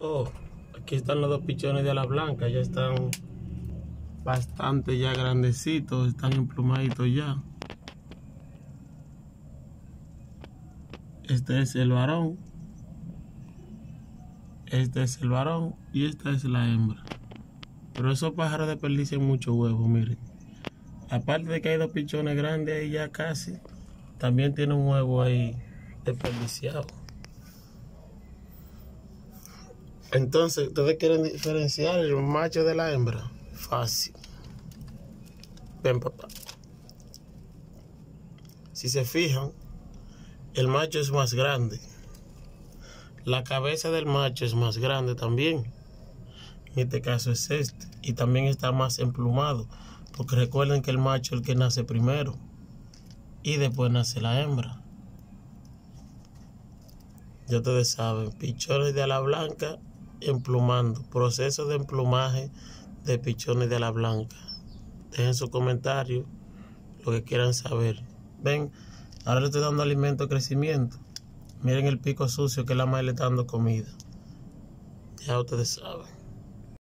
Oh, aquí están los dos pichones de ala blanca, ya están bastante ya grandecitos, están emplumaditos ya. Este es el varón, este es el varón y esta es la hembra. Pero esos pájaros desperdician mucho huevo, miren. Aparte de que hay dos pichones grandes ahí ya casi, también tiene un huevo ahí desperdiciado. Entonces, ¿ustedes quieren diferenciar el macho de la hembra? Fácil. Ven, papá. Si se fijan, el macho es más grande. La cabeza del macho es más grande también. En este caso es este. Y también está más emplumado. Porque recuerden que el macho es el que nace primero. Y después nace la hembra. Ya ustedes saben, pichones de ala blanca emplumando. Proceso de emplumaje de pichones de ala blanca. Dejen su comentario, lo que quieran saber. Ven, ahora le estoy dando alimento de crecimiento. Miren el pico sucio que la madre le está dando comida. Ya ustedes saben.